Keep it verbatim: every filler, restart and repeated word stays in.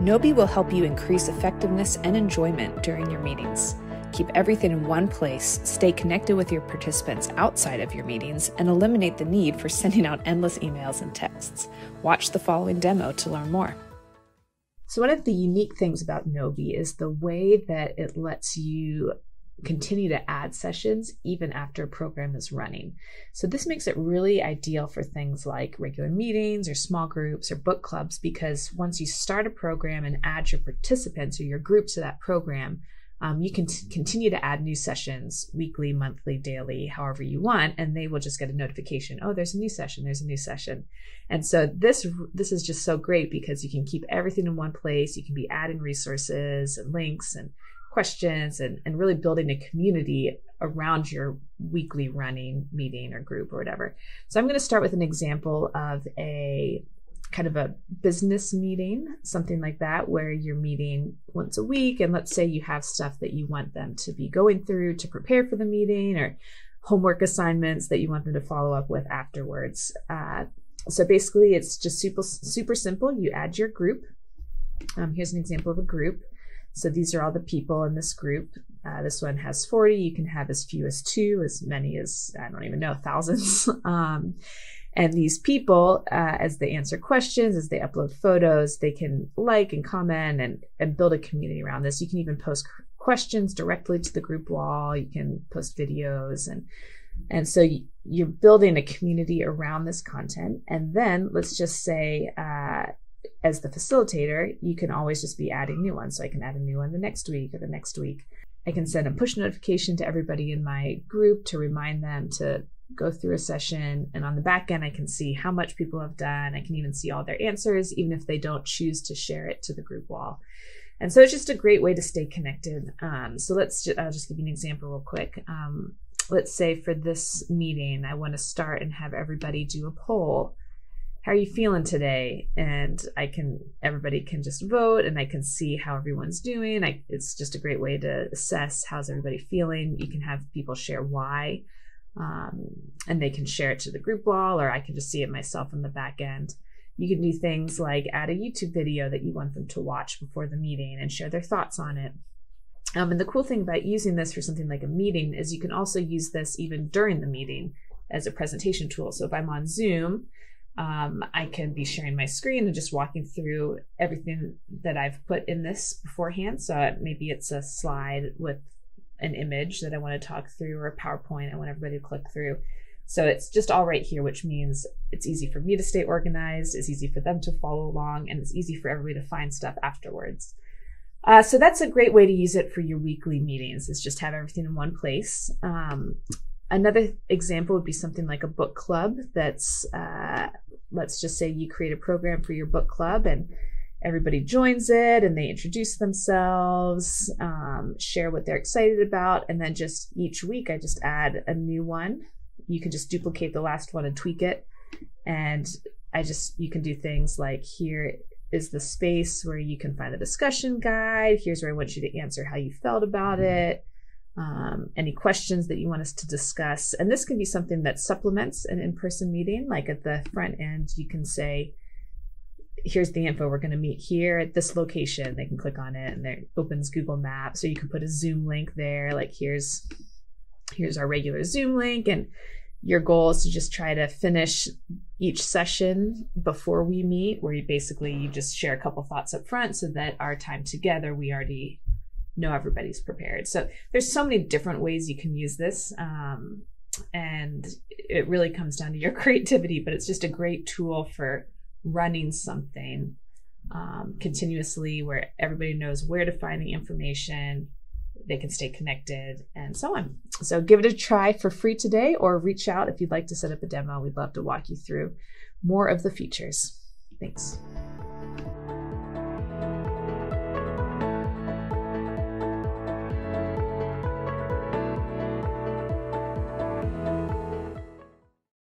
Gnowbe will help you increase effectiveness and enjoyment during your meetings. Keep everything in one place, stay connected with your participants outside of your meetings, and eliminate the need for sending out endless emails and texts. Watch the following demo to learn more. So one of the unique things about Gnowbe is the way that it lets you continue to add sessions even after a program is running. So this makes it really ideal for things like regular meetings or small groups or book clubs, because once you start a program and add your participants or your group to that program, um, you can t- continue to add new sessions weekly, monthly, daily, however you want, and they will just get a notification, oh, there's a new session, there's a new session. And so this this is just so great because you can keep everything in one place. You can be adding resources and links and questions and, and really building a community around your weekly running meeting or group or whatever. So I'm going to start with an example of a kind of a business meeting, something like that, where you're meeting once a week. And let's say you have stuff that you want them to be going through to prepare for the meeting, or homework assignments that you want them to follow up with afterwards. Uh, so basically it's just super, super simple. You add your group. Um, here's an example of a group. So these are all the people in this group. Uh, this one has forty. You can have as few as two, as many as, I don't even know, thousands. um, and these people, uh, as they answer questions, as they upload photos, they can like and comment and, and build a community around this. You can even post questions directly to the group wall. You can post videos. And, and so you're building a community around this content. And then let's just say, uh, as the facilitator, you can always just be adding new ones. So I can add a new one the next week or the next week. I can send a push notification to everybody in my group to remind them to go through a session. And on the back end, I can see how much people have done. I can even see all their answers, even if they don't choose to share it to the group wall. And so it's just a great way to stay connected. Um, so let's, ju- I'll just give you an example real quick. Um, let's say for this meeting, I want to start and have everybody do a poll. How are you feeling today? And I can, everybody can just vote and I can see how everyone's doing. I, it's just a great way to assess how's everybody feeling. You can have people share why, um, and they can share it to the group wall, or I can just see it myself on the back end. You can do things like add a YouTube video that you want them to watch before the meeting and share their thoughts on it. Um, and the cool thing about using this for something like a meeting is you can also use this even during the meeting as a presentation tool. So if I'm on Zoom, Um, I can be sharing my screen and just walking through everything that I've put in this beforehand. So maybe it's a slide with an image that I want to talk through, or a PowerPoint I want everybody to click through. So it's just all right here, which means it's easy for me to stay organized, it's easy for them to follow along, and it's easy for everybody to find stuff afterwards. Uh, so that's a great way to use it for your weekly meetings, is just have everything in one place. Um, Another example would be something like a book club that's, uh, let's just say you create a program for your book club and everybody joins it and they introduce themselves, um, share what they're excited about, and then just each week I just add a new one. You can just duplicate the last one and tweak it. And I just, you can do things like, here is the space where you can find the discussion guide. Here's where I want you to answer how you felt about it. Um, any questions that you want us to discuss. And this can be something that supplements an in-person meeting. Like at the front end, you can say, here's the info, we're going to meet here at this location. They can click on it and it opens Google Maps. So you can put a Zoom link there. Like here's, here's our regular Zoom link. And your goal is to just try to finish each session before we meet, where you basically, you just share a couple thoughts up front so that our time together, we already know everybody's prepared. So there's so many different ways you can use this. Um, and it really comes down to your creativity, but it's just a great tool for running something um, continuously, where everybody knows where to find the information, they can stay connected, and so on. So give it a try for free today, or reach out if you'd like to set up a demo. We'd love to walk you through more of the features. Thanks.